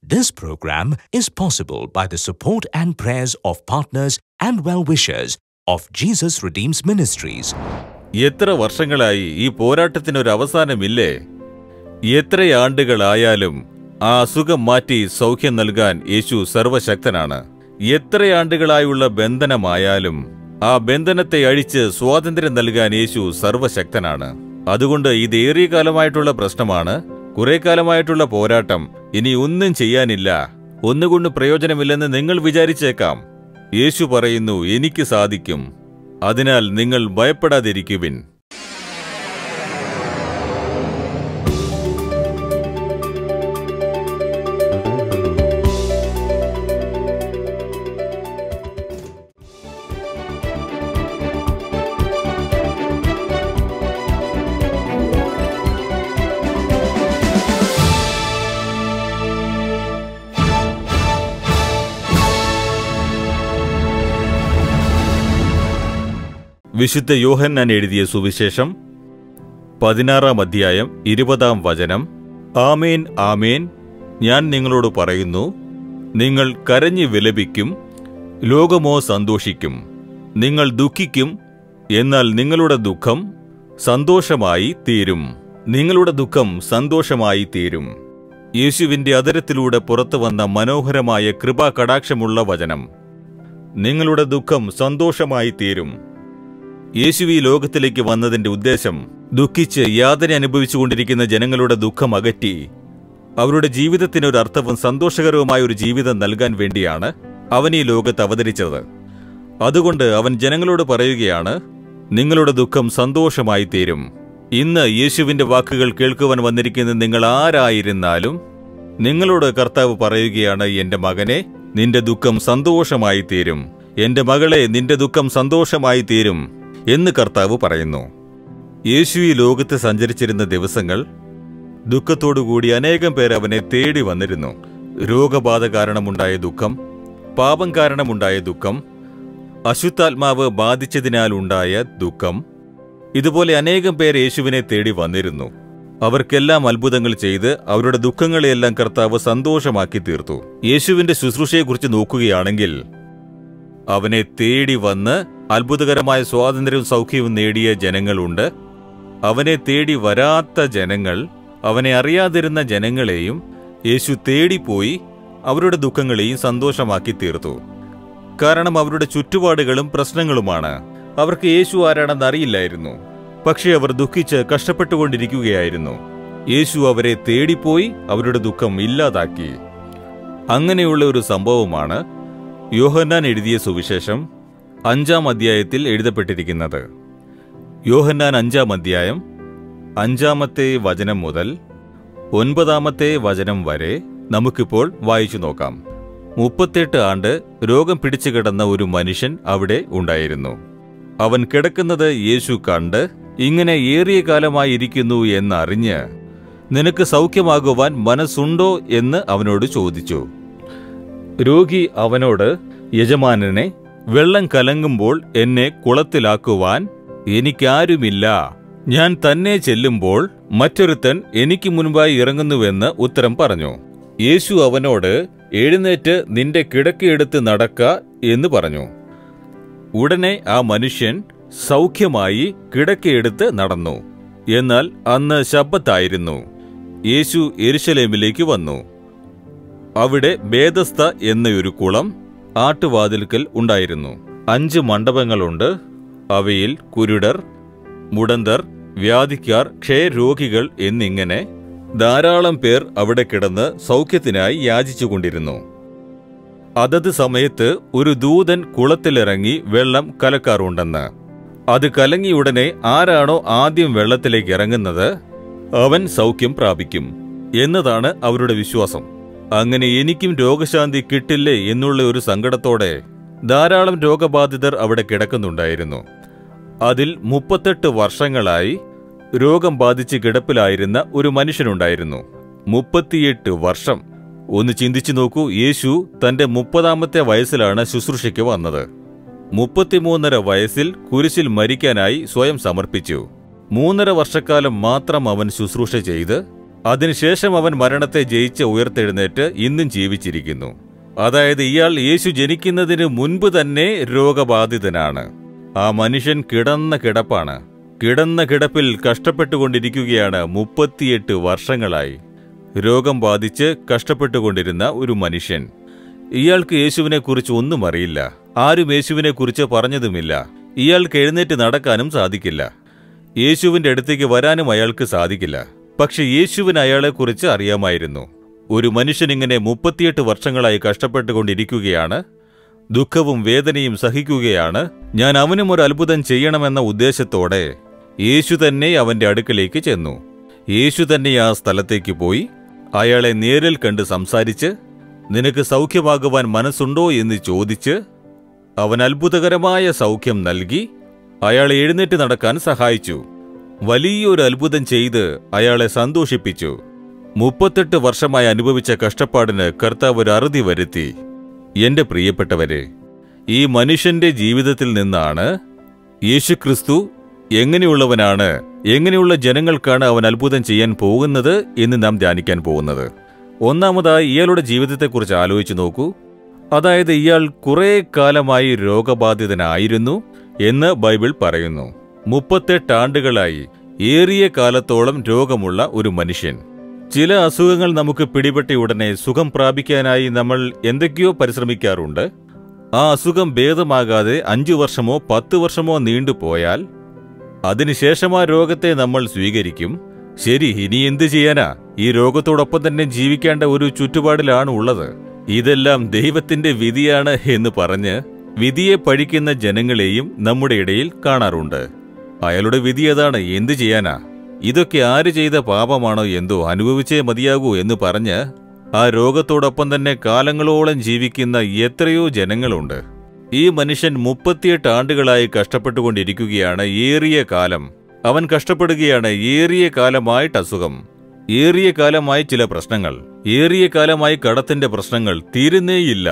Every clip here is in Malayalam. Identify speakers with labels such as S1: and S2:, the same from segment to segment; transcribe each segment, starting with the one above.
S1: This program is possible by the support and prayers of partners and well-wishers of Jesus Redeems Ministries.
S2: എത്ര വർഷങ്ങളായി ഈ പോരാട്ടത്തിനൊരു അവസാനമില്ലേ? എത്ര ആണ്ടുകളായാലും ആ അസുഖം മാറ്റി സൗഖ്യം നൽകാൻ യേശു സർവശക്തനാണ്. എത്ര ആണ്ടുകളായുള്ള ബന്ധനമായാലും ആ ബന്ധനത്തെ അഴിച്ച് സ്വാതന്ത്ര്യം നൽകാൻ യേശു സർവശക്തനാണ്. അതുകൊണ്ട് ഇത് ഏറിയ കാലമായിട്ടുള്ള പ്രശ്നമാണ്, കുറെ കാലമായിട്ടുള്ള പോരാട്ടം, ഇനി ഒന്നും ചെയ്യാനില്ല, ഒന്നുകൊണ്ട് പ്രയോജനമില്ലെന്ന് നിങ്ങൾ വിചാരിച്ചേക്കാം. യേശു പറയുന്നു, എനിക്ക് സാധിക്കും, അതിനാൽ നിങ്ങൾ ഭയപ്പെടാതിരിക്കുവിൻ. വിശുദ്ധ യോഹന്നാൻ എഴുതിയ സുവിശേഷം 16-ാം അധ്യായം 20-ാം വചനം. ആമേൻ ആമേൻ, ഞാൻ നിങ്ങളോട് പറയുന്നു, നിങ്ങൾ കരഞ്ഞു വിലപിക്കും, ലോകമോ സന്തോഷിക്കും. നിങ്ങൾ ദുഃഖിക്കും, എന്നാൽ നിങ്ങളുടെ ദുഃഖം സന്തോഷമായി തീരും. നിങ്ങളുടെ ദുഃഖം സന്തോഷമായി തീരും. യേശുവിന്റെ അധരത്തിലൂടെ പുറത്തുവന്ന മനോഹരമായ കൃപാകടാക്ഷമുള്ള വചനം. നിങ്ങളുടെ ദുഃഖം സന്തോഷമായി തീരും. യേശു ഈ ലോകത്തിലേക്ക് വന്നതിന്റെ ഉദ്ദേശം ദുഃഖിച്ച് യാതന അനുഭവിച്ചുകൊണ്ടിരിക്കുന്ന ജനങ്ങളുടെ ദുഃഖം അകറ്റി അവരുടെ ജീവിതത്തിനൊരർത്ഥവും സന്തോഷകരവുമായ ഒരു ജീവിതം നൽകാൻ വേണ്ടിയാണ് അവൻ ഈ ലോകത്ത് അവതരിച്ചത്. അതുകൊണ്ട് അവൻ ജനങ്ങളോട് പറയുകയാണ്, നിങ്ങളുടെ ദുഃഖം സന്തോഷമായി തീരും. ഇന്ന് യേശുവിന്റെ വാക്കുകൾ കേൾക്കുവാൻ വന്നിരിക്കുന്ന നിങ്ങൾ ആരായിരുന്നാലും നിങ്ങളോട് കർത്താവ് പറയുകയാണ്, എന്റെ മകനെ, നിന്റെ ദുഃഖം സന്തോഷമായി തീരും. എന്റെ മകളെ, നിന്റെ ദുഃഖം സന്തോഷമായി തീരും എന്ന് കർത്താവ് പറയുന്നു. യേശു ഈ ലോകത്ത് സഞ്ചരിച്ചിരുന്ന ദിവസങ്ങൾ ദുഃഖത്തോടുകൂടി അനേകം പേർ അവനെ തേടി വന്നിരുന്നു. രോഗബാധ കാരണമുണ്ടായ ദുഃഖം, പാപം കാരണമുണ്ടായ ദുഃഖം, അശുദ്ധാത്മാവ് ബാധിച്ചതിനാലുണ്ടായ ദുഃഖം, ഇതുപോലെ അനേകം പേർ യേശുവിനെ തേടി വന്നിരുന്നു. അവർക്കെല്ലാം അത്ഭുതങ്ങൾ ചെയ്ത് അവരുടെ ദുഃഖങ്ങളെയെല്ലാം കർത്താവ് സന്തോഷമാക്കി തീർത്തു. യേശുവിന്റെ ശുശ്രൂഷയെക്കുറിച്ച് നോക്കുകയാണെങ്കിൽ അവനെ തേടി വന്ന് അത്ഭുതകരമായ സ്വാതന്ത്ര്യവും സൗഖ്യവും നേടിയ ജനങ്ങളുണ്ട്. അവനെ തേടി വരാത്ത ജനങ്ങൾ, അവനെ അറിയാതിരുന്ന ജനങ്ങളെയും യേശു തേടിപ്പോയി അവരുടെ ദുഃഖങ്ങളെയും സന്തോഷമാക്കി തീർത്തു. കാരണം അവരുടെ ചുറ്റുപാടുകളും പ്രശ്നങ്ങളുമാണ്. അവർക്ക് യേശു ആരാണെന്ന് അറിയില്ലായിരുന്നു. പക്ഷേ അവർ ദുഃഖിച്ച് കഷ്ടപ്പെട്ടുകൊണ്ടിരിക്കുകയായിരുന്നു. യേശു അവരെ തേടിപ്പോയി അവരുടെ ദുഃഖം ഇല്ലാതാക്കി. അങ്ങനെയുള്ള ഒരു സംഭവമാണ് യോഹന്നാൻ എഴുതിയ സുവിശേഷം 5-ാം അധ്യായത്തിൽ എഴുതപ്പെട്ടിരിക്കുന്നത്. യോഹന്നാൻ 5-ാം അധ്യായം 5-ാമത്തെ വചനം മുതൽ 9-ാമത്തെ വചനം വരെ നമുക്കിപ്പോൾ വായിച്ചു നോക്കാം. 38 ആണ്ട് രോഗം പിടിച്ചു കിടന്ന ഒരു മനുഷ്യൻ അവിടെ ഉണ്ടായിരുന്നു. അവൻ കിടക്കുന്നത് യേശു കണ്ട്, ഇങ്ങനെ ഏറിയ കാലമായി ഇരിക്കുന്നു എന്നറിഞ്ഞ്, നിനക്ക് സൗഖ്യമാകുവാൻ മനസ്സുണ്ടോ എന്ന് അവനോട് ചോദിച്ചു. രോഗി അവനോട്, യജമാനനെ, വെള്ളം കലങ്ങുമ്പോൾ എന്നെ കുളത്തിലാക്കുവാൻ എനിക്കാരുമില്ല. ഞാൻ തന്നെ ചെല്ലുമ്പോൾ മറ്റൊരുത്തൻ എനിക്ക് മുൻപായി ഇറങ്ങുന്നുവെന്ന് ഉത്തരം പറഞ്ഞു. യേശു അവനോട്, എഴുന്നേറ്റ് നിന്റെ കിടക്കയെടുത്ത് നടക്ക എന്ന് പറഞ്ഞു. ഉടനെ ആ മനുഷ്യൻ സൗഖ്യമായി കിടക്കയെടുത്ത് നടന്നു. എന്നാൽ അന്ന് ശബ്ബത്തായിരുന്നു. യേശു യെരുശലേമിലേക്ക് വന്നു. അവിടെ ബേഥസ്ത എന്നൊരു കുളം ആട്ടുവാതിൽക്കൽ ഉണ്ടായിരുന്നു. 5 മണ്ഡപങ്ങളുണ്ട്. അവയിൽ കുരുടർ, മുടന്തർ, വ്യാധിക്കാർ, ക്ഷയരോഗികൾ എന്നിങ്ങനെ ധാരാളം പേർ അവിടെ കിടന്ന് സൗഖ്യത്തിനായി യാചിച്ചുകൊണ്ടിരുന്നു. അതത് സമയത്ത് ഒരു ദൂതൻ കുളത്തിലിറങ്ങി വെള്ളം കലക്കാറുണ്ടെന്ന്. അത് കലങ്ങിയുടനെ ആരാണോ ആദ്യം വെള്ളത്തിലേക്ക് ഇറങ്ങുന്നത് അവൻ സൗഖ്യം പ്രാപിക്കും എന്നതാണ് അവരുടെ വിശ്വാസം. അങ്ങനെ എനിക്കും രോഗശാന്തി കിട്ടില്ലേ എന്നുള്ള ഒരു സങ്കടത്തോടെ ധാരാളം രോഗബാധിതർ അവിടെ കിടക്കുന്നുണ്ടായിരുന്നു. അതിൽ 38 വർഷങ്ങളായി രോഗം ബാധിച്ച് കിടപ്പിലായിരുന്ന ഒരു മനുഷ്യനുണ്ടായിരുന്നു. 38 വർഷം. ഒന്ന് ചിന്തിച്ചു നോക്കൂ. യേശു തന്റെ 30-ാമത്തെ വയസ്സിലാണ് ശുശ്രൂഷയ്ക്ക് വന്നത്. 33.5 വയസ്സിൽ കുരിശിൽ മരിക്കാനായി സ്വയം സമർപ്പിച്ചു. 3.5 വർഷക്കാലം മാത്രം അവൻ ശുശ്രൂഷ ചെയ്ത് അതിനുശേഷം അവൻ മരണത്തെ ജയിച്ച് ഉയർത്തെഴുന്നേറ്റ് ഇന്നും ജീവിച്ചിരിക്കുന്നു. അതായത് ഇയാൾ യേശു ജനിക്കുന്നതിന് മുൻപ് തന്നെ രോഗബാധിതനാണ്. ആ മനുഷ്യൻ കിടന്ന കിടപ്പാണ്. കിടന്ന കിടപ്പിൽ കഷ്ടപ്പെട്ടുകൊണ്ടിരിക്കുകയാണ് 38 വർഷങ്ങളായി. രോഗം ബാധിച്ച് കഷ്ടപ്പെട്ടുകൊണ്ടിരുന്ന ഒരു മനുഷ്യൻ. ഇയാൾക്ക് യേശുവിനെക്കുറിച്ച് ഒന്നും അറിയില്ല. ആരും യേശുവിനെക്കുറിച്ച് പറഞ്ഞതുമില്ല. ഇയാൾക്ക് എഴുന്നേറ്റ് നടക്കാനും സാധിക്കില്ല. യേശുവിന്റെ അടുത്തേക്ക് വരാനും അയാൾക്ക് സാധിക്കില്ല. പക്ഷെ യേശുവിന് അയാളെക്കുറിച്ച് അറിയാമായിരുന്നു. ഒരു മനുഷ്യൻ ഇങ്ങനെ 38 വർഷങ്ങളായി കഷ്ടപ്പെട്ടുകൊണ്ടിരിക്കുകയാണ്. ദുഃഖവും വേദനയും സഹിക്കുകയാണ്. ഞാൻ അവനും ഒരു അത്ഭുതം ചെയ്യണമെന്ന ഉദ്ദേശത്തോടെ യേശു തന്നെ അവന്റെ അടുക്കലേക്ക് ചെന്നു. യേശു തന്നെ ആ സ്ഥലത്തേക്ക് പോയി അയാളെ നേരിൽ കണ്ട് സംസാരിച്ച്, നിനക്ക് സൗഖ്യമാകുവാൻ മനസ്സുണ്ടോ എന്ന് ചോദിച്ച് അവൻ അത്ഭുതകരമായ സൗഖ്യം നൽകി അയാളെ എഴുന്നേറ്റ് നടക്കാൻ സഹായിച്ചു. വലിയൊരു അത്ഭുതം ചെയ്ത് അയാളെ സന്തോഷിപ്പിച്ചു. 38 വർഷമായി അനുഭവിച്ച കഷ്ടപ്പാടിന് കർത്താവ് ഒരു അറുതി വരുത്തി. എന്റെ പ്രിയപ്പെട്ടവരെ, ഈ മനുഷ്യന്റെ ജീവിതത്തിൽ നിന്നാണ് യേശുക്രിസ്തു എങ്ങനെയുള്ളവനാണ്, എങ്ങനെയുള്ള ജനങ്ങൾക്കാണ് അവൻ അത്ഭുതം ചെയ്യാൻ പോകുന്നത് എന്ന് നാം ധ്യാനിക്കാൻ പോകുന്നത്. ഒന്നാമതായി ഇയാളുടെ ജീവിതത്തെക്കുറിച്ച് ആലോചിച്ചു നോക്കൂ. അതായത് ഇയാൾ കുറെ കാലമായി രോഗബാധിതനായിരുന്നു എന്ന് ബൈബിൾ പറയുന്നു. 38 ആണ്ടുകളായി ഏറിയ കാലത്തോളം രോഗമുള്ള ഒരു മനുഷ്യൻ. ചില അസുഖങ്ങൾ നമുക്ക് പിടിപെട്ട ഉടനെ സുഖം പ്രാപിക്കാനായി നമ്മൾ എന്തൊക്കെയോ പരിശ്രമിക്കാറുണ്ട്. ആ അസുഖം ഭേദമാകാതെ 5 വർഷമോ 10 വർഷമോ നീണ്ടുപോയാൽ അതിനുശേഷം ആ രോഗത്തെ നമ്മൾ സ്വീകരിക്കും. ശരി, ഇനി എന്തു ചെയ്യാനാ? ഈ രോഗത്തോടൊപ്പം തന്നെ ജീവിക്കേണ്ട ഒരു ചുറ്റുപാടിലാണ് ഉള്ളത്. ഇതെല്ലാം ദൈവത്തിന്റെ വിധിയാണ് എന്ന് പറഞ്ഞ് വിധിയെ പഴിക്കുന്ന ജനങ്ങളെയും നമ്മുടെ ഇടയിൽ കാണാറുണ്ട്. അയാളുടെ വിധി അതാണ്, എന്തു ചെയ്യാനാ? ഇതൊക്കെ ആര് ചെയ്ത പാപമാണോ എന്തോ, അനുഭവിച്ചേ മതിയാകൂ എന്ന് പറഞ്ഞ് ആ രോഗത്തോടൊപ്പം തന്നെ കാലങ്ങളോളം ജീവിക്കുന്ന എത്രയോ ജനങ്ങളുണ്ട്. ഈ മനുഷ്യൻ 38 ആണ്ടുകളായി കഷ്ടപ്പെട്ടുകൊണ്ടിരിക്കുകയാണ്. ഏറിയ കാലം അവൻ കഷ്ടപ്പെടുകയാണ്. ഏറിയ കാലമായിട്ട് അസുഖം, ഏറിയ കാലമായി ചില പ്രശ്നങ്ങൾ, ഏറിയ കാലമായി കടത്തിന്റെ പ്രശ്നങ്ങൾ തീരുന്നേയില്ല.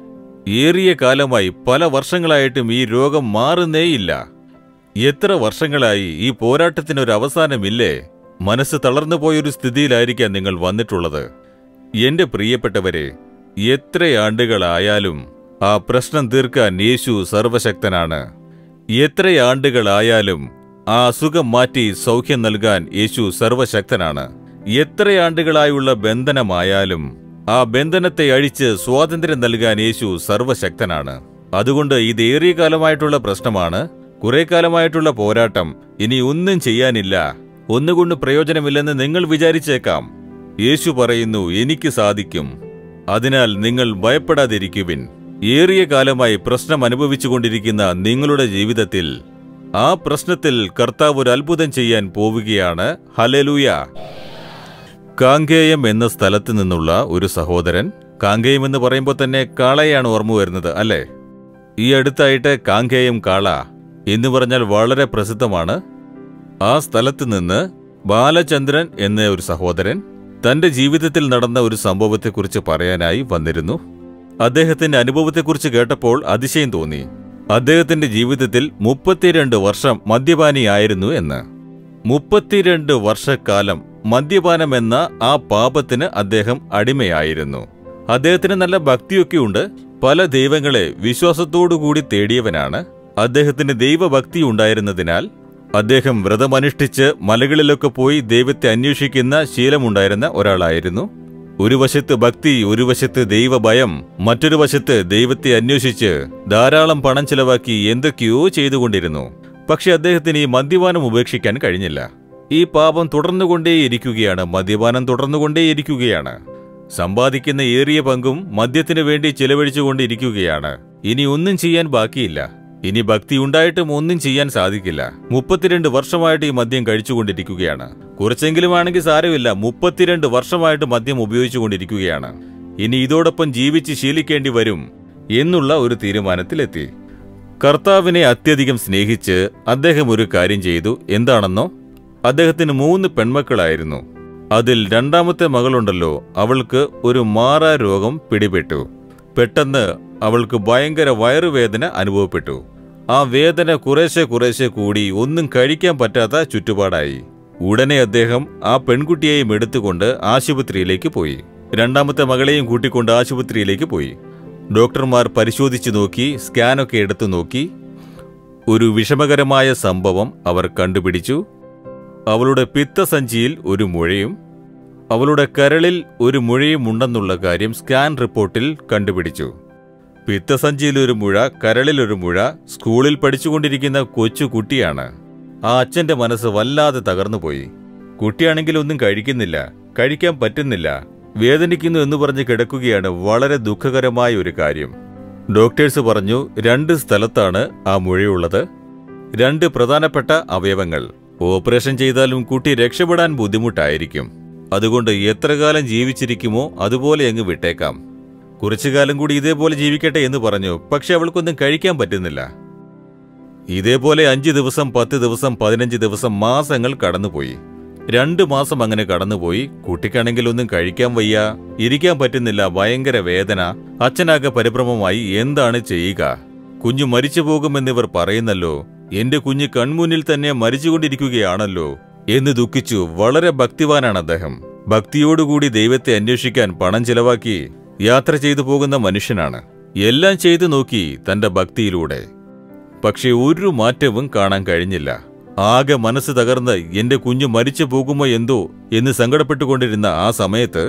S2: ഏറിയ കാലമായി പല വർഷങ്ങളായിട്ടും ഈ രോഗം മാറുന്നേയില്ല. എത്ര വർഷങ്ങളായി ഈ പോരാട്ടത്തിനൊരു അവസാനമില്ലേ? മനസ്സ് തളർന്നുപോയൊരു സ്ഥിതിയിലായിരിക്കാം നിങ്ങൾ വന്നിട്ടുള്ളത്. എന്റെ പ്രിയപ്പെട്ടവരെ, എത്ര ആണ്ടുകളായാലും ആ പ്രശ്നം തീർക്കാൻ യേശു സർവശക്തനാണ്. എത്ര ആണ്ടുകളായാലും ആ അസുഖം മാറ്റി സൗഖ്യം നൽകാൻ യേശു സർവശക്തനാണ്. എത്ര ആണ്ടുകളായുള്ള ബന്ധനമായാലും ആ ബന്ധനത്തെ അഴിച്ച് സ്വാതന്ത്ര്യം നൽകാൻ യേശു സർവശക്തനാണ്. അതുകൊണ്ട് ഇത് ഏറിയ കാലമായിട്ടുള്ള പ്രശ്നമാണ്, കുറെ കാലമായിട്ടുള്ള പോരാട്ടം. ഇനി ഒന്നും ചെയ്യാനില്ല, ഒന്നുകൊണ്ട് പ്രയോജനമില്ലെന്ന് നിങ്ങൾ വിചാരിച്ചേക്കാം. യേശു പറയുന്നു, എനിക്ക് സാധിക്കും. അതിനാൽ നിങ്ങൾ ഭയപ്പെടാതിരിക്കുവിൻ. ഏറിയ കാലമായി പ്രശ്നം അനുഭവിച്ചുകൊണ്ടിരിക്കുന്ന നിങ്ങളുടെ ജീവിതത്തിൽ ആ പ്രശ്നത്തിൽ കർത്താവ് ഒരു അത്ഭുതം ചെയ്യാൻ പോവുകയാണ്. ഹല്ലേലൂയ. കാങ്കേയം എന്ന സ്ഥലത്ത് നിന്നുള്ള ഒരു സഹോദരൻ, കാങ്കേയം എന്ന് പറയുമ്പോൾ തന്നെ കാളയാണ് ഓർമ്മ വരുന്നത് അല്ലേ? ഈ അടുത്തായിട്ട് കാങ്കേയം കാള എന്ന് പറഞ്ഞാൽ വളരെ പ്രസിദ്ധമാണ്. ആ സ്ഥലത്ത് നിന്ന് ബാലചന്ദ്രൻ എന്ന ഒരു സഹോദരൻ തന്റെ ജീവിതത്തിൽ നടന്ന ഒരു സംഭവത്തെക്കുറിച്ച് പറയാനായി വന്നിരുന്നു. അദ്ദേഹത്തിന്റെ അനുഭവത്തെക്കുറിച്ച് കേട്ടപ്പോൾ അതിശയം തോന്നി. അദ്ദേഹത്തിന്റെ ജീവിതത്തിൽ 32 വർഷം മദ്യപാനിയായിരുന്നു എന്ന്. 32 വർഷക്കാലം മദ്യപാനം എന്ന ആ പാപത്തിന് അദ്ദേഹം അടിമയായിരുന്നു. അദ്ദേഹത്തിന് നല്ല ഭക്തിയൊക്കെയുണ്ട്. പല ദൈവങ്ങളെ വിശ്വാസത്തോടുകൂടി തേടിയവനാണ്. അദ്ദേഹത്തിന് ദൈവഭക്തി ഉണ്ടായിരുന്നതിനാൽ അദ്ദേഹം വ്രതമനുഷ്ഠിച്ച് മലകളിലൊക്കെ പോയി ദൈവത്തെ അന്വേഷിക്കുന്ന ശീലമുണ്ടായിരുന്ന ഒരാളായിരുന്നു. ഒരു വശത്ത് ഭക്തി, ഒരു വശത്ത് ദൈവഭയം, മറ്റൊരു വശത്ത് ദൈവത്തെ അന്വേഷിച്ച് ധാരാളം പണം ചെലവാക്കി എന്തൊക്കെയോ ചെയ്തുകൊണ്ടിരുന്നു. പക്ഷെ അദ്ദേഹത്തിന് ഈ മദ്യപാനം ഉപേക്ഷിക്കാൻ കഴിഞ്ഞില്ല. ഈ പാപം തുടർന്നുകൊണ്ടേയിരിക്കുകയാണ്. മദ്യപാനം തുടർന്നുകൊണ്ടേയിരിക്കുകയാണ്. സമ്പാദിക്കുന്ന ഏറിയ പങ്കും മദ്യത്തിനു വേണ്ടി ചെലവഴിച്ചുകൊണ്ടിരിക്കുകയാണ്. ഇനി ഒന്നും ചെയ്യാൻ ബാക്കിയില്ല. ഇനി ഭക്തി ഉണ്ടായിട്ടും ഒന്നും ചെയ്യാൻ സാധിക്കില്ല. 32 വർഷമായിട്ട് ഈ മദ്യം കഴിച്ചുകൊണ്ടിരിക്കുകയാണ്. കുറച്ചെങ്കിലും ആണെങ്കിൽ സാരമില്ല, 32 വർഷമായിട്ട് മദ്യം ഉപയോഗിച്ചുകൊണ്ടിരിക്കുകയാണ്. ഇനി ഇതോടൊപ്പം ജീവിച്ച് ശീലിക്കേണ്ടി വരും എന്നുള്ള ഒരു തീരുമാനത്തിലെത്തി. കർത്താവിനെ അത്യധികം സ്നേഹിച്ച് അദ്ദേഹം ഒരു കാര്യം ചെയ്തു. എന്താണെന്നോ? അദ്ദേഹത്തിന് 3 പെൺമക്കളായിരുന്നു. അതിൽ രണ്ടാമത്തെ മകളുണ്ടല്ലോ, അവൾക്ക് ഒരു മാറാ രോഗം പിടിപെട്ടു. പെട്ടെന്ന് അവൾക്ക് ഭയങ്കര വയറുവേദന അനുഭവപ്പെട്ടു. ആ വേദന കുറേശ്ശെ കൂടി ഒന്നും കഴിക്കാൻ പറ്റാത്ത ചുറ്റുപാടായി. ഉടനെ അദ്ദേഹം ആ പെൺകുട്ടിയെയും എടുത്തുകൊണ്ട് ആശുപത്രിയിലേക്ക് പോയി. രണ്ടാമത്തെ മകളെയും കൂട്ടിക്കൊണ്ട് ആശുപത്രിയിലേക്ക് പോയി. ഡോക്ടർമാർ പരിശോധിച്ചു നോക്കി, സ്കാനൊക്കെ എടുത്തു നോക്കി. ഒരു വിഷമകരമായ സംഭവം അവർ കണ്ടുപിടിച്ചു. അവളുടെ പിത്തസഞ്ചിയിൽ ഒരു മുഴയും അവളുടെ കരളിൽ ഒരു മുഴയും ഉണ്ടെന്നുള്ള കാര്യം സ്കാൻ റിപ്പോർട്ടിൽ കണ്ടുപിടിച്ചു. പിത്തസഞ്ചിയിൽ ഒരു മുഴ, കരളിലൊരു മുഴ. സ്കൂളിൽ പഠിച്ചുകൊണ്ടിരിക്കുന്ന കൊച്ചു കുട്ടിയാണ്. ആ അച്ഛന്റെ മനസ്സ് വല്ലാതെ തകർന്നുപോയി. കുട്ടിയാണെങ്കിൽ ഒന്നും കഴിക്കുന്നില്ല, കഴിക്കാൻ പറ്റുന്നില്ല, വേദനിക്കുന്നു എന്ന് പറഞ്ഞ് കിടക്കുകയാണ്. വളരെ ദുഃഖകരമായ ഒരു കാര്യം. ഡോക്ടേഴ്സ് പറഞ്ഞു 2 സ്ഥലത്താണ് ആ മുഴയുള്ളത്, 2 പ്രധാനപ്പെട്ട അവയവങ്ങൾ. ഓപ്പറേഷൻ ചെയ്താലും കുട്ടി രക്ഷപ്പെടാൻ ബുദ്ധിമുട്ടായിരിക്കും. അതുകൊണ്ട് എത്ര കാലം ജീവിച്ചിരിക്കുമോ അതുപോലെ അങ്ങ് വിട്ടേക്കാം, കുറച്ചുകാലം കൂടി ഇതേപോലെ ജീവിക്കട്ടെ എന്ന് പറഞ്ഞു. പക്ഷെ അവൾക്കൊന്നും കഴിക്കാൻ പറ്റുന്നില്ല. ഇതേപോലെ 5 ദിവസം, 10 ദിവസം, 15 ദിവസം, മാസങ്ങൾ കടന്നുപോയി. 2 മാസം അങ്ങനെ കടന്നുപോയി. കുട്ടിക്കാണെങ്കിൽ ഒന്നും കഴിക്കാൻ വയ്യ, ഇരിക്കാൻ പറ്റുന്നില്ല, ഭയങ്കര വേദന. അച്ഛനാകെ പരിഭ്രമമായി. എന്താണ് ചെയ്യുക? കുഞ്ഞു മരിച്ചു പോകുമെന്നിവർ പറയുന്നല്ലോ, എന്റെ കുഞ്ഞ് കൺമുന്നിൽ തന്നെ മരിച്ചുകൊണ്ടിരിക്കുകയാണല്ലോ എന്ന് ദുഃഖിച്ചു. വളരെ ഭക്തിവാനാണ് അദ്ദേഹം. ഭക്തിയോടുകൂടി ദൈവത്തെ അന്വേഷിക്കാൻ പണം ചിലവാക്കി യാത്ര ചെയ്തു പോകുന്ന മനുഷ്യനാണ്. എല്ലാം ചെയ്തു നോക്കി തന്റെ ഭക്തിയിലൂടെ. പക്ഷെ ഒരു മാറ്റവും കാണാൻ കഴിഞ്ഞില്ല. ആകെ മനസ്സ് തകർന്ന് എന്റെ കുഞ്ഞു മരിച്ചു പോകുമോ എന്തോ എന്ന് സങ്കടപ്പെട്ടുകൊണ്ടിരുന്ന ആ സമയത്ത്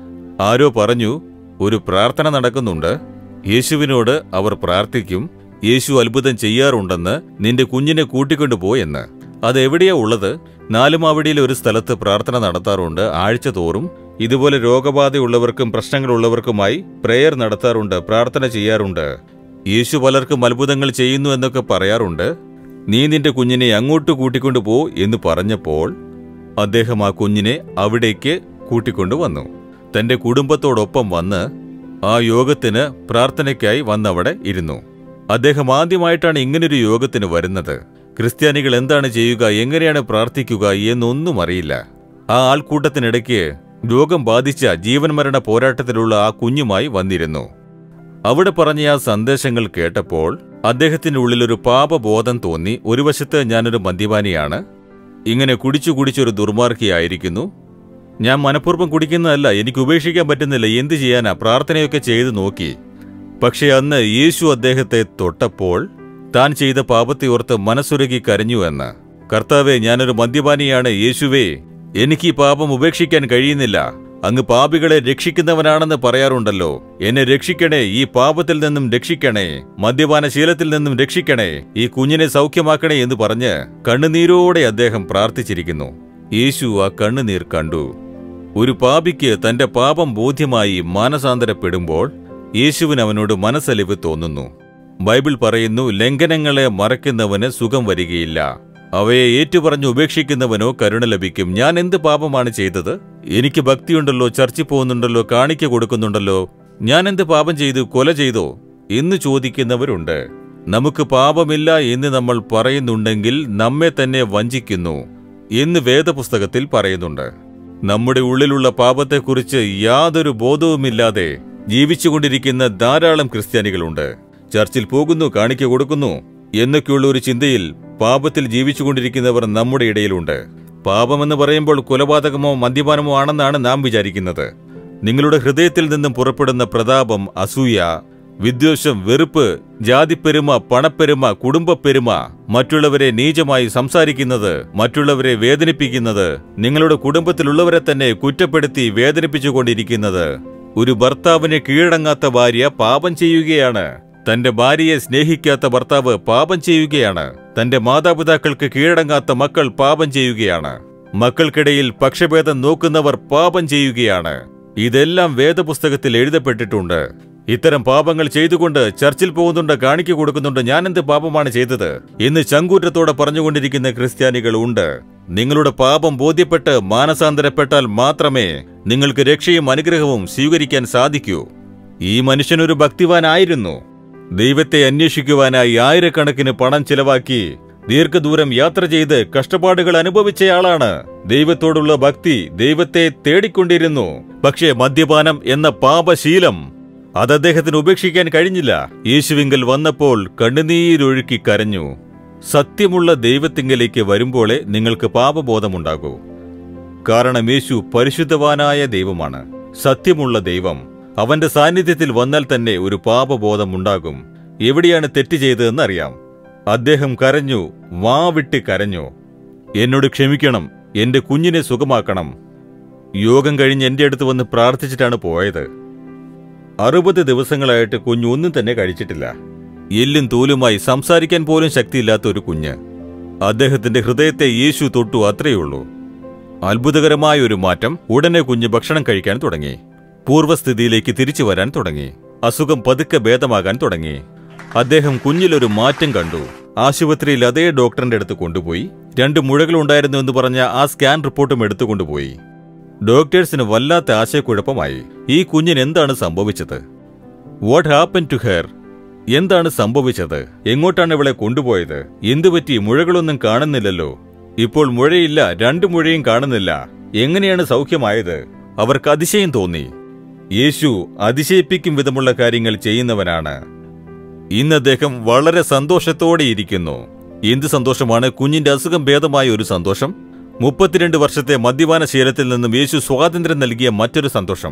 S2: ആരോ പറഞ്ഞു, ഒരു പ്രാർത്ഥന നടക്കുന്നുണ്ട്, യേശുവിനോട് അവർ പ്രാർത്ഥിക്കും, യേശു അത്ഭുതം ചെയ്യാറുണ്ടെന്ന്, നിന്റെ കുഞ്ഞിനെ കൂട്ടിക്കൊണ്ടുപോയെന്ന്. അതെവിടെയാ ഉള്ളത്? നാലുമാവടിയിൽ ഒരു സ്ഥലത്ത് പ്രാർത്ഥന നടത്താറുണ്ട്. ആഴ്ച തോറും ഇതുപോലെ രോഗബാധയുള്ളവർക്കും പ്രശ്നങ്ങളുള്ളവർക്കുമായി പ്രേയർ നടത്താറുണ്ട്, പ്രാർത്ഥന ചെയ്യാറുണ്ട്. യേശു പലർക്കും അത്ഭുതങ്ങൾ ചെയ്യുന്നു എന്നൊക്കെ പറയാറുണ്ട്. നീ നിന്റെ കുഞ്ഞിനെ അങ്ങോട്ട് കൂട്ടിക്കൊണ്ടുപോ എന്ന് പറഞ്ഞപ്പോൾ അദ്ദേഹം ആ കുഞ്ഞിനെ അവിടേക്ക് കൂട്ടിക്കൊണ്ടുവന്നു. തന്റെ കുടുംബത്തോടൊപ്പം വന്ന് ആ യോഗത്തിന് പ്രാർത്ഥനയ്ക്കായി വന്നവിടെ ഇരുന്നു. അദ്ദേഹം ആദ്യമായിട്ടാണ് ഇങ്ങനൊരു യോഗത്തിന് വരുന്നത്. ക്രിസ്ത്യാനികൾ എന്താണ് ചെയ്യുക, എങ്ങനെയാണ് പ്രാർത്ഥിക്കുക എന്നൊന്നും അറിയില്ല. ആ ആൾക്കൂട്ടത്തിനിടയ്ക്ക് രോഗം ബാധിച്ച ജീവൻ മരണ പോരാട്ടത്തിലുള്ള ആ കുഞ്ഞുമായി വന്നിരുന്നു. അവിടെ പറഞ്ഞ ആ സന്ദേശങ്ങൾ കേട്ടപ്പോൾ അദ്ദേഹത്തിന്റെ ഉള്ളിലൊരു പാപബോധം തോന്നി. ഒരു വശത്ത് ഞാനൊരു മദ്യപാനിയാണ്, ഇങ്ങനെ കുടിച്ചു കുടിച്ചൊരു ദുർമാർഗിയായിരിക്കുന്നു, ഞാൻ മനഃപൂർവ്വം കുടിക്കുന്നതല്ല, എനിക്ക് ഉപേക്ഷിക്കാൻ പറ്റുന്നില്ല, എന്തു ചെയ്യാനാ? പ്രാർത്ഥനയൊക്കെ ചെയ്തു നോക്കി. പക്ഷെ അന്ന് യേശു അദ്ദേഹത്തെ തൊട്ടപ്പോൾ താൻ ചെയ്ത പാപത്തെ ഓർത്ത് മനസ്സുരുകി കരഞ്ഞു എന്ന്. കർത്താവേ, ഞാനൊരു മദ്യപാനിയാണ്, യേശുവേ, എനിക്ക് ഈ പാപം ഉപേക്ഷിക്കാൻ കഴിയുന്നില്ല, അങ്ങ് പാപികളെ രക്ഷിക്കുന്നവനാണെന്ന് പറയാറുണ്ടല്ലോ, എന്നെ രക്ഷിക്കണേ, ഈ പാപത്തിൽ നിന്നും രക്ഷിക്കണേ, മദ്യപാനശീലത്തിൽ നിന്നും രക്ഷിക്കണേ, ഈ കുഞ്ഞിനെ സൗഖ്യമാക്കണേ എന്ന് പറഞ്ഞ് കണ്ണുനീരോടെ അദ്ദേഹം പ്രാർത്ഥിച്ചിരിക്കുന്നു. യേശു ആ കണ്ണുനീർ കണ്ടു. ഒരു പാപിക്ക് തന്റെ പാപം ബോധ്യമായി മാനസാന്തരപ്പെടുമ്പോൾ യേശുവിന് അവനോട് മനസ്സലിവ് തോന്നുന്നു. ബൈബിൾ പറയുന്നു, ലംഘനങ്ങളെ മറയ്ക്കുന്നവന് സുഖം വരികയില്ല, അവയെ ഏറ്റുപറഞ്ഞ് ഉപേക്ഷിക്കുന്നവനോ കരുണ ലഭിക്കും. ഞാൻ എന്ത് പാപമാണ് ചെയ്തത്? എനിക്ക് ഭക്തിയുണ്ടല്ലോ, ചർച്ചിൽ പോകുന്നുണ്ടല്ലോ, കാണിക്ക കൊടുക്കുന്നുണ്ടല്ലോ, ഞാൻ എന്ത് പാപം ചെയ്തു? കൊല ചെയ്തോ എന്ന് ചോദിക്കുന്നവരുണ്ട്. നമുക്ക് പാപമില്ല എന്ന് നമ്മൾ പറയുന്നുണ്ടെങ്കിൽ നമ്മെ തന്നെ വഞ്ചിക്കുന്നു എന്ന് വേദപുസ്തകത്തിൽ പറയുന്നുണ്ട്. നമ്മുടെ ഉള്ളിലുള്ള പാപത്തെക്കുറിച്ച് യാതൊരു ബോധവുമില്ലാതെ ജീവിച്ചുകൊണ്ടിരിക്കുന്ന ധാരാളം ക്രിസ്ത്യാനികളുണ്ട്. ചർച്ചിൽ പോകുന്നു, കാണിക്ക കൊടുക്കുന്നു എന്നൊക്കെയുള്ള ഒരു ചിന്തയിൽ പാപത്തിൽ ജീവിച്ചുകൊണ്ടിരിക്കുന്നവർ നമ്മുടെ ഇടയിലുണ്ട്. പാപമെന്ന് പറയുമ്പോൾ കൊലപാതകമോ മദ്യപാനമോ ആണെന്നാണ് നാം വിചാരിക്കുന്നത്. നിങ്ങളുടെ ഹൃദയത്തിൽ നിന്നും പുറപ്പെടുന്ന പ്രതാപം, അസൂയ, വിദ്വേഷം, വെറുപ്പ്, ജാതിപ്പെരുമ, പണപ്പെരുമ, കുടുംബപ്പെരുമ, മറ്റുള്ളവരെ നീചമായി സംസാരിക്കുന്നത്, മറ്റുള്ളവരെ വേദനിപ്പിക്കുന്നത്, നിങ്ങളുടെ കുടുംബത്തിലുള്ളവരെ തന്നെ കുറ്റപ്പെടുത്തി വേദനിപ്പിച്ചുകൊണ്ടിരിക്കുന്നത്. ഒരു ഭർത്താവിനെ കീഴടങ്ങാത്ത ഭാര്യ പാപം ചെയ്യുകയാണ്. തന്റെ ഭാര്യയെ സ്നേഹിക്കാത്ത ഭർത്താവ് പാപം ചെയ്യുകയാണ്. തന്റെ മാതാപിതാക്കൾക്ക് കീഴടങ്ങാത്ത മക്കൾ പാപം ചെയ്യുകയാണ്. മക്കൾക്കിടയിൽ പക്ഷഭേദം നോക്കുന്നവർ പാപം ചെയ്യുകയാണ്. ഇതെല്ലാം വേദപുസ്തകത്തിൽ എഴുതപ്പെട്ടിട്ടുണ്ട്. ഇത്തരം പാപങ്ങൾ ചെയ്തുകൊണ്ട് ചർച്ചിൽ പോകുന്നുണ്ട്, കാണിക്ക കൊടുക്കുന്നുണ്ട്, ഞാൻ എന്ത് പാപമാണ് ചെയ്തത് എന്ന് ചങ്കൂറ്റത്തോടെ പറഞ്ഞുകൊണ്ടിരിക്കുന്ന ക്രിസ്ത്യാനികൾ ഉണ്ട്. നിങ്ങളുടെ പാപം ബോധ്യപ്പെട്ട് മാനസാന്തരപ്പെട്ടാൽ മാത്രമേ നിങ്ങൾക്ക് രക്ഷയും അനുഗ്രഹവും സ്വീകരിക്കാൻ സാധിക്കൂ. ഈ മനുഷ്യനൊരു ഭക്തിവാനായിരുന്നു. ദൈവത്തെ അന്വേഷിക്കുവാനായി ആയിരക്കണക്കിന് പണം ചിലവാക്കി ദീർഘദൂരം യാത്ര ചെയ്ത് കഷ്ടപ്പാടുകൾ അനുഭവിച്ചയാളാണ്. ദൈവത്തോടുള്ള ഭക്തി, ദൈവത്തെ തേടിക്കൊണ്ടിരുന്നു. പക്ഷേ മദ്യപാനം എന്ന പാപശീലം അത് അദ്ദേഹത്തിന് ഉപേക്ഷിക്കാൻ കഴിഞ്ഞില്ല. യേശുവിങ്കൽ വന്നപ്പോൾ കണ്ണുനീരൊഴുക്കി കരഞ്ഞു. സത്യമുള്ള ദൈവത്തിങ്കലേക്ക് വരുമ്പോഴേ നിങ്ങൾക്ക് പാപബോധമുണ്ടാകൂ. കാരണം യേശു പരിശുദ്ധവാനായ ദൈവമാണ്, സത്യമുള്ള ദൈവം. അവന്റെ സാന്നിധ്യത്തിൽ വന്നാൽ തന്നെ ഒരു പാപബോധമുണ്ടാകും. എവിടെയാണ് തെറ്റ് ചെയ്തതെന്നറിയാം. അദ്ദേഹം കരഞ്ഞു, വാവിട്ട് കരഞ്ഞു, എന്നോട് ക്ഷമിക്കണം, എന്റെ കുഞ്ഞിനെ സുഖമാക്കണം. യോഗം കഴിഞ്ഞ് എന്റെ അടുത്ത് വന്ന് പ്രാർത്ഥിച്ചിട്ടാണ് പോയത്. 60 ദിവസങ്ങളായിട്ട് കുഞ്ഞൊന്നും തന്നെ കഴിച്ചിട്ടില്ല. എല്ലും തോലുമായി സംസാരിക്കാൻ പോലും ശക്തിയില്ലാത്ത ഒരു കുഞ്ഞ്. അദ്ദേഹത്തിന്റെ ഹൃദയത്തെ യേശു തൊട്ടു, അത്രയുള്ളൂ. അത്ഭുതകരമായ ഒരു മാറ്റം. ഉടനെ കുഞ്ഞ് ഭക്ഷണം കഴിക്കാൻ തുടങ്ങി. പൂർവ്വസ്ഥിതിയിലേക്ക് തിരിച്ചു വരാൻ തുടങ്ങി. അസുഖം പതുക്കെ ഭേദമാകാൻ തുടങ്ങി. അദ്ദേഹം കുഞ്ഞിലൊരു മാറ്റം കണ്ടു. ആശുപത്രിയിൽ അതേ ഡോക്ടറിന്റെ അടുത്ത് കൊണ്ടുപോയി. 2 മുഴകളുണ്ടായിരുന്നു എന്ന് പറഞ്ഞ ആ സ്കാൻ റിപ്പോർട്ടും എടുത്തുകൊണ്ടുപോയി. ഡോക്ടേഴ്സിന് വല്ലാത്ത ആശയക്കുഴപ്പമായി. ഈ കുഞ്ഞിന് എന്താണ് സംഭവിച്ചത്? What happen to her? എന്താണ് സംഭവിച്ചത്? എങ്ങോട്ടാണ് ഇവളെ കൊണ്ടുപോയത്? എന്തുപറ്റി? മുഴകളൊന്നും കാണുന്നില്ലല്ലോ. ഇപ്പോൾ മുഴയില്ല, 2 മുഴയും കാണുന്നില്ല. എങ്ങനെയാണ് സൗഖ്യമായത്? അവർക്ക് അതിശയം തോന്നി. യേശു അതിശയിപ്പിക്കും വിധമുള്ള കാര്യങ്ങൾ ചെയ്യുന്നവനാണ്. ഇന്ന് അദ്ദേഹം വളരെ സന്തോഷത്തോടെ ഇരിക്കുന്നു. എന്ത് സന്തോഷമാണ്? കുഞ്ഞിന്റെ അസുഖം ഭേദമായ ഒരു സന്തോഷം. 32 വർഷത്തെ മദ്യപാന ശീലത്തിൽ നിന്നും യേശു സ്വാതന്ത്ര്യം നൽകിയ മറ്റൊരു സന്തോഷം.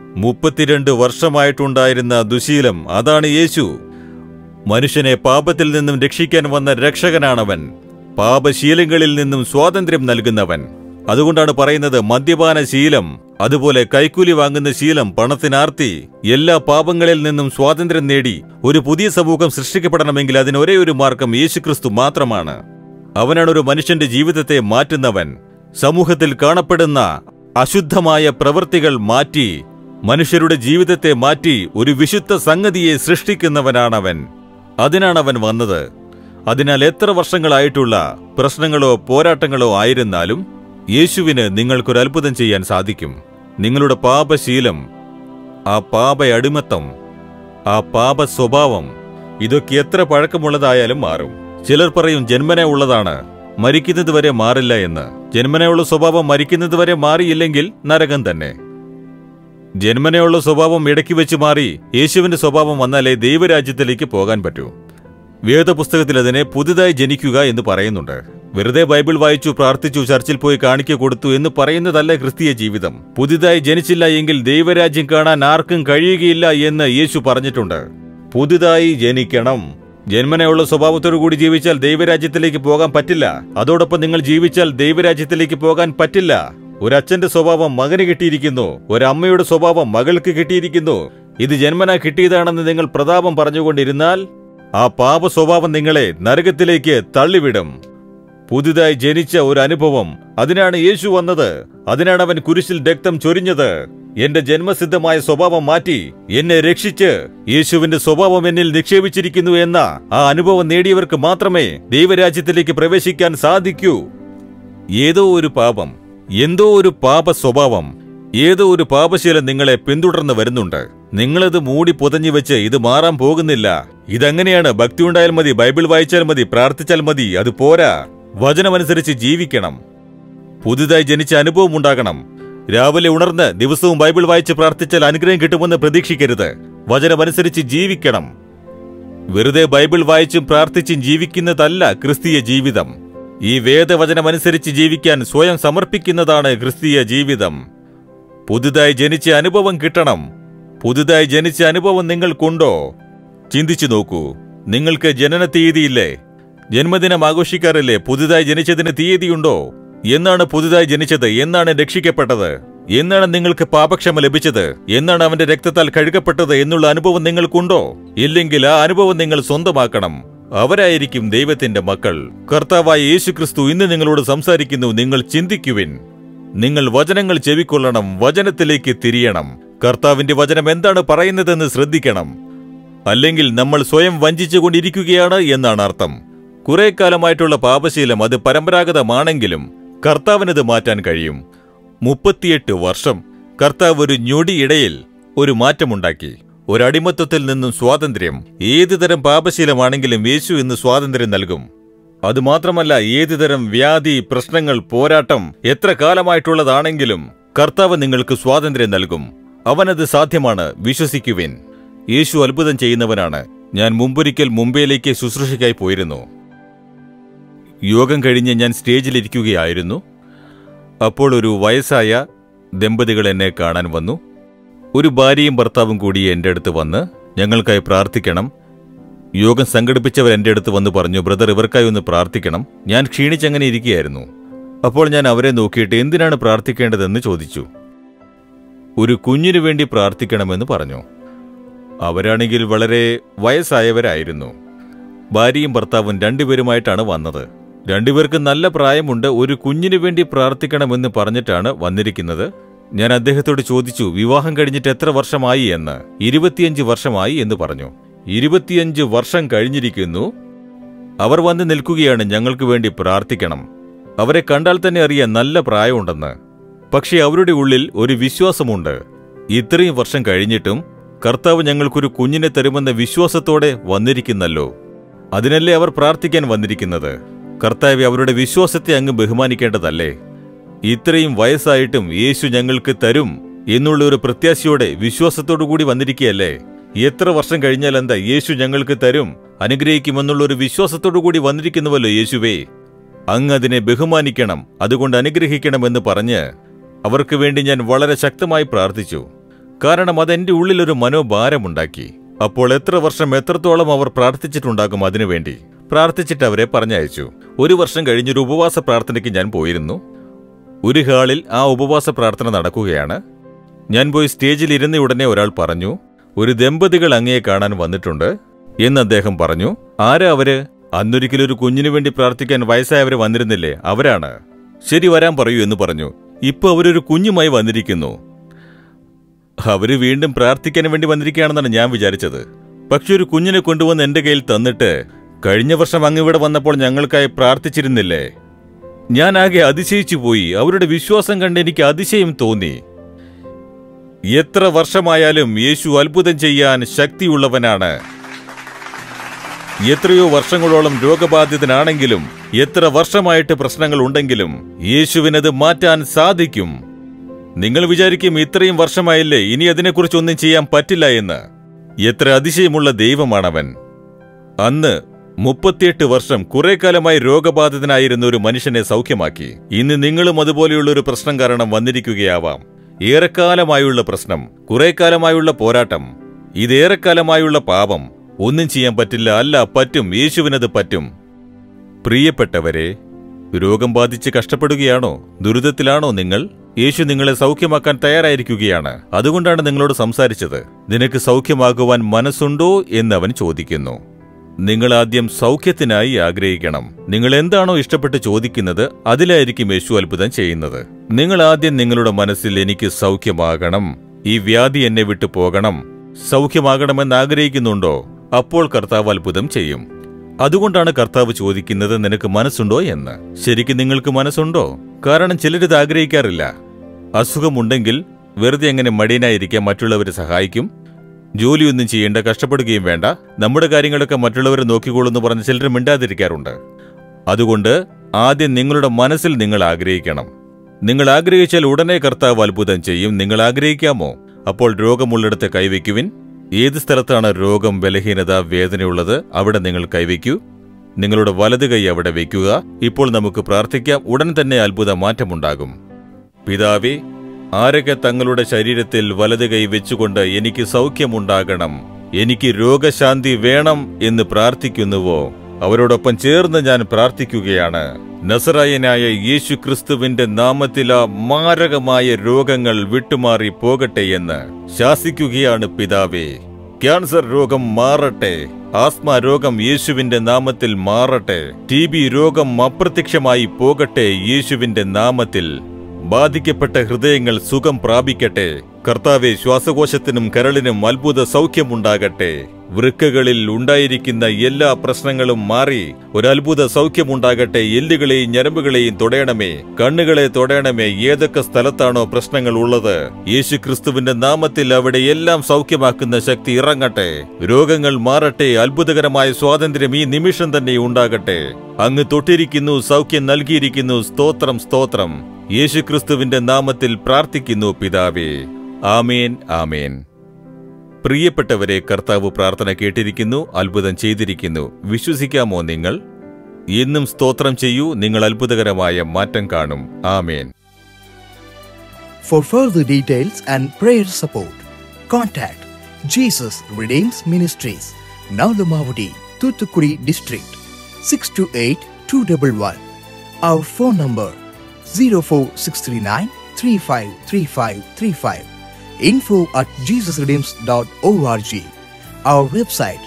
S2: 32 വർഷമായിട്ടുണ്ടായിരുന്ന ദുശീലം, അതാണ് യേശു. മനുഷ്യനെ പാപത്തിൽ നിന്നും രക്ഷിക്കാൻ വന്ന രക്ഷകനാണവൻ. പാപശീലങ്ങളിൽ നിന്നും സ്വാതന്ത്ര്യം നൽകുന്നവൻ. അതുകൊണ്ടാണ് പറയുന്നത് മദ്യപാന ശീലം, അതുപോലെ കൈക്കൂലി വാങ്ങുന്ന ശീലം, പണത്തിനാർത്തി, എല്ലാ പാപങ്ങളിൽ നിന്നും സ്വാതന്ത്ര്യം നേടി ഒരു പുതിയ സമൂഹം സൃഷ്ടിക്കപ്പെടണമെങ്കിൽ അതിന് ഒരേ ഒരു മാർഗം യേശുക്രിസ്തു മാത്രമാണ്. അവനാണ് ഒരു മനുഷ്യന്റെ ജീവിതത്തെ മാറ്റുന്നവൻ. സമൂഹത്തിൽ കാണപ്പെടുന്ന അശുദ്ധമായ പ്രവൃത്തികൾ മാറ്റി മനുഷ്യരുടെ ജീവിതത്തെ മാറ്റി ഒരു വിശുദ്ധ സംഗതിയെ സൃഷ്ടിക്കുന്നവനാണവൻ. അതിനാണവൻ വന്നത്. അതിനാൽ എത്ര വർഷങ്ങളായിട്ടുള്ള പ്രശ്നങ്ങളോ പോരാട്ടങ്ങളോ ആയിരുന്നാലും യേശുവിന് നിങ്ങൾക്കൊരു അത്ഭുതം ചെയ്യാൻ സാധിക്കും. നിങ്ങളുടെ പാപശീലം, ആ പാപ അടിമത്തം, ആ പാപ സ്വഭാവം, ഇതൊക്കെ എത്ര പഴക്കമുള്ളതായാലും മാറും. ചിലർ പറയും ജന്മന ഉള്ളതാണ്, മരിക്കുന്നത് വരെ മാറില്ല എന്ന്. ജന്മനയുള്ള സ്വഭാവം മരിക്കുന്നത് വരെ മാറിയില്ലെങ്കിൽ നരകം തന്നെ. ജന്മനയുള്ള സ്വഭാവം ഇടയ്ക്ക് വെച്ച് മാറി യേശുവിന്റെ സ്വഭാവം വന്നാലേ ദൈവരാജ്യത്തിലേക്ക് പോകാൻ പറ്റൂ. വേദപുസ്തകത്തിൽ അതിനെ പുതുതായി ജനിക്കുക എന്ന് പറയുന്നുണ്ട്. വെറുതെ ബൈബിൾ വായിച്ചു, പ്രാർത്ഥിച്ചു, ചർച്ചിൽ പോയി കാണിക്ക കൊടുത്തു എന്ന് പറയുന്നതല്ല ക്രിസ്തീയ ജീവിതം. പുതുതായി ജനിച്ചില്ല എങ്കിൽ ദൈവരാജ്യം കാണാൻ ആർക്കും കഴിയുകയില്ല എന്ന് യേശു പറഞ്ഞിട്ടുണ്ട്. പുതുതായി ജനിക്കണം. ജന്മനയുള്ള സ്വഭാവത്തോടു കൂടി ജീവിച്ചാൽ ദൈവരാജ്യത്തിലേക്ക് പോകാൻ പറ്റില്ല. അതോടൊപ്പം നിങ്ങൾ ജീവിച്ചാൽ ദൈവരാജ്യത്തിലേക്ക് പോകാൻ പറ്റില്ല. ഒരച്ഛന്റെ സ്വഭാവം മകന് കിട്ടിയിരിക്കുന്നു, ഒരമ്മയുടെ സ്വഭാവം മകൾക്ക് കിട്ടിയിരിക്കുന്നു. ഇത് ജന്മന കിട്ടിയതാണെന്ന് നിങ്ങൾ പ്രതാപം പറഞ്ഞുകൊണ്ടിരുന്നാൽ ആ പാപ സ്വഭാവം നിങ്ങളെ നരകത്തിലേക്ക് തള്ളിവിടും. പുതുതായി ജനിച്ച ഒരു അനുഭവം, അതിനാണ് യേശു വന്നത്. അതിനാണ് അവൻ കുരിശിൽ രക്തം ചൊരിഞ്ഞത്. എന്റെ ജന്മസിദ്ധമായ സ്വഭാവം മാറ്റി എന്നെ രക്ഷിച്ച് യേശുവിന്റെ സ്വഭാവം എന്നിൽ നിക്ഷേപിച്ചിരിക്കുന്നു എന്ന ആ അനുഭവം നേടിയവർക്ക് മാത്രമേ ദൈവരാജ്യത്തിലേക്ക് പ്രവേശിക്കാൻ സാധിക്കൂ. ഏതോ ഒരു പാപം, എന്തോ ഒരു പാപ സ്വഭാവം, ഏതോ ഒരു പാപശീലം നിങ്ങളെ പിന്തുടർന്ന് വരുന്നുണ്ട്. നിങ്ങളത് മൂടി പുതഞ്ഞു വെച്ച് ഇത് മാറാൻ പോകുന്നില്ല. ഇതങ്ങനെയാണ്. ഭക്തി ഉണ്ടായാൽ മതി, ബൈബിൾ വായിച്ചാൽ മതി, പ്രാർത്ഥിച്ചാൽ മതി, അത് പോരാ. വചനമനുസരിച്ച് ജീവിക്കണം. പുതുതായി ജനിച്ച അനുഭവം ഉണ്ടാകണം. രാവിലെ ഉണർന്ന് ദിവസവും ബൈബിൾ വായിച്ച് പ്രാർത്ഥിച്ചാൽ അനുഗ്രഹം കിട്ടുമെന്ന് പ്രതീക്ഷിക്കരുത്. വചനമനുസരിച്ച് ജീവിക്കണം. വെറുതെ ബൈബിൾ വായിച്ചും പ്രാർത്ഥിച്ചും ജീവിക്കുന്നതല്ല ക്രിസ്തീയ ജീവിതം. ഈ വേദവചനമനുസരിച്ച് ജീവിക്കാൻ സ്വയം സമർപ്പിക്കുന്നതാണ് ക്രിസ്തീയ ജീവിതം. പുതുതായി ജനിച്ച അനുഭവം കിട്ടണം. പുതുതായി ജനിച്ച അനുഭവം നിങ്ങൾക്കുണ്ടോ? ചിന്തിച്ചു നോക്കൂ. നിങ്ങൾക്ക് ജനന തീയതിയില്ലേ? ജന്മദിനം ആഘോഷിക്കാറില്ലേ? പുതുതായി ജനിച്ചതിന് തീയതിയുണ്ടോ? എന്നാണ് പുതുതായി ജനിച്ചത്? എന്നാണ് രക്ഷിക്കപ്പെട്ടത്? എന്നാണ് നിങ്ങൾക്ക് പാപക്ഷമ ലഭിച്ചത്? എന്നാണ് അവന്റെ രക്തത്താൽ കഴുകപ്പെട്ടത് എന്നുള്ള അനുഭവം നിങ്ങൾക്കുണ്ടോ? ഇല്ലെങ്കിൽ ആ അനുഭവം നിങ്ങൾ സ്വന്തമാക്കണം. അവരായിരിക്കും ദൈവത്തിന്റെ മക്കൾ. കർത്താവായ യേശുക്രിസ്തു ഇന്ന് നിങ്ങളോട് സംസാരിക്കുന്നു. നിങ്ങൾ ചിന്തിക്കുവിൻ. നിങ്ങൾ വചനങ്ങൾ ചെവിക്കൊള്ളണം. വചനത്തിലേക്ക് തിരിയണം. കർത്താവിന്റെ വചനം എന്താണ് പറയുന്നതെന്ന് ശ്രദ്ധിക്കണം. അല്ലെങ്കിൽ നമ്മൾ സ്വയം വഞ്ചിച്ചുകൊണ്ടിരിക്കുകയാണ് എന്നാണ് അർത്ഥം. കുറെ കാലമായിട്ടുള്ള പാപശീലം അത് പരമ്പരാഗതമാണെങ്കിലും കർത്താവിനത് മാറ്റാൻ കഴിയും. 38 വർഷം കർത്താവ് ഒരു ഞൊടിയിടയിൽ ഒരു മാറ്റമുണ്ടാക്കി. ഒരടിമത്വത്തിൽ നിന്നും സ്വാതന്ത്ര്യം. ഏതുതരം പാപശീലമാണെങ്കിലും യേശു ഇന്ന് സ്വാതന്ത്ര്യം നൽകും. അതുമാത്രമല്ല, ഏതുതരം വ്യാധി, പ്രശ്നങ്ങൾ, പോരാട്ടം എത്ര കാലമായിട്ടുള്ളതാണെങ്കിലും കർത്താവ് നിങ്ങൾക്ക് സ്വാതന്ത്ര്യം നൽകും. അവനത് സാധ്യമാണ്. വിശ്വസിക്കുവിൻ. യേശു അത്ഭുതം ചെയ്യുന്നവനാണ്. ഞാൻ മുമ്പൊരിക്കൽ മുംബൈയിലേക്ക് ശുശ്രൂഷയ്ക്കായി പോയിരുന്നു. യോഗം കഴിഞ്ഞ് ഞാൻ സ്റ്റേജിലിരിക്കുകയായിരുന്നു. അപ്പോൾ ഒരു വയസ്സായ ദമ്പതികൾ എന്നെ കാണാൻ വന്നു. ഒരു ഭാര്യയും ഭർത്താവും കൂടി എൻ്റെ അടുത്ത് വന്ന് ഞങ്ങൾക്കായി പ്രാർത്ഥിക്കണം. യോഗം സംഘടിപ്പിച്ചവർ എൻ്റെ അടുത്ത് വന്ന് പറഞ്ഞു, ബ്രദർ, ഇവർക്കായി ഒന്ന് പ്രാർത്ഥിക്കണം. ഞാൻ ക്ഷീണിച്ചങ്ങനെ ഇരിക്കുകയായിരുന്നു. അപ്പോൾ ഞാൻ അവരെ നോക്കിയിട്ട് എന്തിനാണ് പ്രാർത്ഥിക്കേണ്ടതെന്ന് ചോദിച്ചു. ഒരു കുഞ്ഞിനു വേണ്ടി പ്രാർത്ഥിക്കണമെന്ന് പറഞ്ഞു. അവരാണെങ്കിൽ വളരെ വയസ്സായവരായിരുന്നു. ഭാര്യയും ഭർത്താവും രണ്ടുപേരുമായിട്ടാണ് വന്നത്. രണ്ടുപേർക്ക് നല്ല പ്രായമുണ്ട്. ഒരു കുഞ്ഞിനു വേണ്ടി പ്രാർത്ഥിക്കണമെന്ന് പറഞ്ഞിട്ടാണ് വന്നിരിക്കുന്നത്. ഞാൻ അദ്ദേഹത്തോട് ചോദിച്ചു, വിവാഹം കഴിഞ്ഞിട്ട് എത്ര വർഷമായി എന്ന്. 25 വർഷമായി എന്ന് പറഞ്ഞു. 25 വർഷം കഴിഞ്ഞിരിക്കുന്നു. അവർ വന്ന് നിൽക്കുകയാണ്, ഞങ്ങൾക്ക് വേണ്ടി പ്രാർത്ഥിക്കണം. അവരെ കണ്ടാൽ തന്നെ അറിയാൻ നല്ല പ്രായമുണ്ടെന്ന്. പക്ഷേ അവരുടെ ഉള്ളിൽ ഒരു വിശ്വാസമുണ്ട്. ഇത്രയും വർഷം കഴിഞ്ഞിട്ടും കർത്താവ് ഞങ്ങൾക്കൊരു കുഞ്ഞിനെ തരുമെന്ന വിശ്വാസത്തോടെ വന്നിരിക്കുന്നല്ലോ. അതിനല്ലേ അവർ പ്രാർത്ഥിക്കാൻ വന്നിരിക്കുന്നത്. കർത്താവെ, അവരുടെ വിശ്വാസത്തെ അങ്ങ് ബഹുമാനിക്കേണ്ടതല്ലേ? ഇത്രയും വയസ്സായിട്ടും യേശു ഞങ്ങൾക്ക് തരും എന്നുള്ള ഒരു പ്രത്യാശയോടെ വിശ്വാസത്തോടുകൂടി വന്നിരിക്കുകയല്ലേ? എത്ര വർഷം കഴിഞ്ഞാൽ എന്താ, യേശു ഞങ്ങൾക്ക് തരും, അനുഗ്രഹിക്കുമെന്നുള്ളൊരു വിശ്വാസത്തോടുകൂടി വന്നിരിക്കുന്നുവല്ലോ യേശുവേ. അങ്ങ് അതിനെ ബഹുമാനിക്കണം, അതുകൊണ്ട് അനുഗ്രഹിക്കണമെന്ന് പറഞ്ഞ് അവർക്ക് വേണ്ടി ഞാൻ വളരെ ശക്തമായി പ്രാർത്ഥിച്ചു. കാരണം അതെന്റെ ഉള്ളിലൊരു മനോഭാരമുണ്ടാക്കി. അപ്പോൾ എത്ര വർഷം, എത്രത്തോളം അവർ പ്രാർത്ഥിച്ചിട്ടുണ്ടാകും അതിനുവേണ്ടി. പ്രാർത്ഥിച്ചിട്ട് അവരെ പറഞ്ഞയച്ചു. 1 വർഷം കഴിഞ്ഞൊരു ഉപവാസ പ്രാർത്ഥനയ്ക്ക് ഞാൻ പോയിരുന്നു. ഒരു ഹാളിൽ ആ ഉപവാസ പ്രാർത്ഥന നടക്കുകയാണ്. ഞാൻ പോയി സ്റ്റേജിൽ ഇരുന്ന ഉടനെ ഒരാൾ പറഞ്ഞു, ഒരു ദമ്പതികൾ അങ്ങയെ കാണാൻ വന്നിട്ടുണ്ട് എന്ന് അദ്ദേഹം പറഞ്ഞു. ആരാ അവര്? അന്നൊരിക്കലൊരു കുഞ്ഞിനു വേണ്ടി പ്രാർത്ഥിക്കാൻ വയസ്സായവരെ വന്നിരുന്നില്ലേ, അവരാണ്. ശരി, വരാൻ പറയൂ എന്ന് പറഞ്ഞു. ഇപ്പൊ അവരൊരു കുഞ്ഞുമായി വന്നിരിക്കുന്നു. അവര് വീണ്ടും പ്രാർത്ഥിക്കാൻ വേണ്ടി വന്നിരിക്കുകയാണെന്നാണ് ഞാൻ വിചാരിച്ചത്. പക്ഷെ ഒരു കുഞ്ഞിനെ കൊണ്ടുവന്ന് എന്റെ കയ്യിൽ തന്നിട്ട്, കഴിഞ്ഞ വർഷം അങ്ങ് ഇവിടെ വന്നപ്പോൾ ഞങ്ങൾക്കായി പ്രാർത്ഥിച്ചിരുന്നില്ലേ? ഞാൻ ആകെ അതിശയിച്ചു പോയി. അവരുടെ വിശ്വാസം കണ്ട് എനിക്ക് അതിശയം തോന്നി. എത്ര വർഷമായാലും യേശു അത്ഭുതം ചെയ്യാൻ ശക്തിയുള്ളവനാണ്. എത്രയോ വർഷങ്ങളോളം രോഗബാധിതനാണെങ്കിലും, എത്ര വർഷമായിട്ട് പ്രശ്നങ്ങൾ ഉണ്ടെങ്കിലും യേശുവിനത് മാറ്റാൻ സാധിക്കും. നിങ്ങൾ വിചാരിക്കും, ഇത്രയും വർഷമായില്ലേ, ഇനി അതിനെക്കുറിച്ചൊന്നും ചെയ്യാൻ പറ്റില്ല എന്ന്. എത്ര അതിശയമുള്ള ദൈവമാണവൻ. അന്ന് 38 വർഷം കുറെ കാലമായി രോഗബാധിതനായിരുന്ന ഒരു മനുഷ്യനെ സൗഖ്യമാക്കി. ഇന്ന് നിങ്ങളും അതുപോലെയുള്ളൊരു പ്രശ്നം കാരണം വന്നിരിക്കുകയാവാം. ഏറെക്കാലമായുള്ള പ്രശ്നം, കുറെ കാലമായുള്ള പോരാട്ടം, ഇതേറെക്കാലമായുള്ള പാപം. ഒന്നും ചെയ്യാൻ പറ്റില്ല. അല്ല, പറ്റും. യേശുവിനത് പറ്റും. പ്രിയപ്പെട്ടവരെ, രോഗം ബാധിച്ച് കഷ്ടപ്പെടുകയാണോ? ദുരിതത്തിലാണോ നിങ്ങൾ? യേശു നിങ്ങളെ സൗഖ്യമാക്കാൻ തയ്യാറായിരിക്കുകയാണ്. അതുകൊണ്ടാണ് നിങ്ങളോട് സംസാരിച്ചത്. നിനക്ക് സൗഖ്യമാകുവാൻ മനസ്സുണ്ടോ എന്നവൻ ചോദിക്കുന്നു. നിങ്ങൾ ആദ്യം സൗഖ്യത്തിനായി ആഗ്രഹിക്കണം. നിങ്ങൾ എന്താണോ ഇഷ്ടപ്പെട്ട് ചോദിക്കുന്നത് അതിലായിരിക്കും യേശു അത്ഭുതം ചെയ്യുന്നത്. നിങ്ങൾ ആദ്യം നിങ്ങളുടെ മനസ്സിൽ, എനിക്ക് സൗഖ്യമാകണം, ഈ വ്യാധി എന്നെ വിട്ടു പോകണം, സൗഖ്യമാകണമെന്ന് ആഗ്രഹിക്കുന്നുണ്ടോ? അപ്പോൾ കർത്താവ് അത്ഭുതം ചെയ്യും. അതുകൊണ്ടാണ് കർത്താവ് ചോദിക്കുന്നത്, നിനക്ക് മനസ്സുണ്ടോ എന്ന്. ശരിക്കും നിങ്ങൾക്ക് മനസ്സുണ്ടോ? കാരണം ചിലരിത് ആഗ്രഹിക്കാറില്ല. അസുഖമുണ്ടെങ്കിൽ വെറുതെ എങ്ങനെ മടിയനായിരിക്കാം, മറ്റുള്ളവരെ സഹായിക്കും, ജോലിയൊന്നും ചെയ്യേണ്ട, കഷ്ടപ്പെടുകയും വേണ്ട, നമ്മുടെ കാര്യങ്ങളൊക്കെ മറ്റുള്ളവരെ നോക്കിക്കോളൂന്ന് പറഞ്ഞ് ചിലർ മിണ്ടാതിരിക്കാറുണ്ട്. അതുകൊണ്ട് ആദ്യം നിങ്ങളുടെ മനസ്സിൽ നിങ്ങൾ ആഗ്രഹിക്കണം. നിങ്ങൾ ആഗ്രഹിച്ചാൽ ഉടനെ കർത്താവ് അത്ഭുതം ചെയ്യും. നിങ്ങൾ ആഗ്രഹിക്കാമോ? അപ്പോൾ രോഗമുള്ളിടത്ത് കൈവയ്ക്കുവിൻ. ഏത് സ്ഥലത്താണ് രോഗം, ബലഹീനത, വേദനയുള്ളത് അവിടെ നിങ്ങൾ കൈവയ്ക്കൂ. നിങ്ങളുടെ വലത് കൈ അവിടെ വയ്ക്കുക. ഇപ്പോൾ നമുക്ക് പ്രാർത്ഥിക്കാം. ഉടൻ തന്നെ അത്ഭുത മാറ്റമുണ്ടാകും. പിതാവേ, ആരൊക്കെ തങ്ങളുടെ ശരീരത്തിൽ വലത് കൈ വെച്ചുകൊണ്ട് എനിക്ക് സൗഖ്യമുണ്ടാകണം, എനിക്ക് രോഗശാന്തി വേണം എന്ന് പ്രാർത്ഥിക്കുന്നുവോ, അവരോടൊപ്പം ചേർന്ന് ഞാൻ പ്രാർത്ഥിക്കുകയാണ്. നസറായനായ യേശു ക്രിസ്തുവിന്റെ നാമത്തിൽ ആ മാരകമായ രോഗങ്ങൾ വിട്ടുമാറി പോകട്ടെ എന്ന് ശാസിക്കുകയാണ് പിതാവേ. ക്യാൻസർ രോഗം മാറട്ടെ. ആസ്മ രോഗം യേശുവിന്റെ നാമത്തിൽ മാറട്ടെ. TB രോഗം അപ്രത്യക്ഷമായി പോകട്ടെ യേശുവിന്റെ നാമത്തിൽ. ബാധിക്കപ്പെട്ട ഹൃദയങ്ങൾ സുഖം പ്രാപിക്കട്ടെ. കർത്താവെ, ശ്വാസകോശത്തിനും കരളിനും അത്ഭുത സൗഖ്യമുണ്ടാകട്ടെ. വൃക്കകളിൽ ഉണ്ടായിരിക്കുന്ന എല്ലാ പ്രശ്നങ്ങളും മാറി ഒരത്ഭുത സൗഖ്യമുണ്ടാകട്ടെ. എല്ലുകളെയും ഞരമ്പുകളെയും തൊടയണമേ, കണ്ണുകളെ തൊടയണമേ. ഏതൊക്കെ സ്ഥലത്താണോ പ്രശ്നങ്ങൾ ഉള്ളത്, യേശുക്രിസ്തുവിന്റെ നാമത്തിൽ അവിടെ എല്ലാം സൗഖ്യമാക്കുന്ന ശക്തി ഇറങ്ങട്ടെ. രോഗങ്ങൾ മാറട്ടെ. അത്ഭുതകരമായ സ്വാതന്ത്ര്യം ഈ നിമിഷം തന്നെ ഉണ്ടാകട്ടെ. അങ്ങ് തൊട്ടിരിക്കുന്നു, സൗഖ്യം നൽകിയിരിക്കുന്നു. സ്തോത്രം, സ്തോത്രം. യേശുക്രിസ്തുവിന്റെ നാമത്തിൽ പ്രാർത്ഥിക്കുന്നു പിതാവേ. ആമേൻ, ആമേൻ. പ്രിയപ്പെട്ടവരെ, കർത്താവ് പ്രാർത്ഥന കേട്ടിരിക്കുന്നു, അത്ഭുതം ചെയ്തിരിക്കുന്നു. വിശ്വസിക്കാമോ നിങ്ങൾ? ഇന്നും സ്തോത്രം ചെയ്യൂ, നിങ്ങൾ അത്ഭുതകരമായ മാറ്റം കാണും. ആമേൻ.
S3: For further details and prayer support, contact Jesus Redeems Ministries, Nalumavudi, Thuthukudi District, 628-211. Our phone number 04639 353535. info@jesusredeems.org. Our website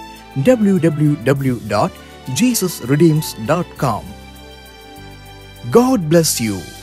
S3: www.jesusredeems.com. God bless you.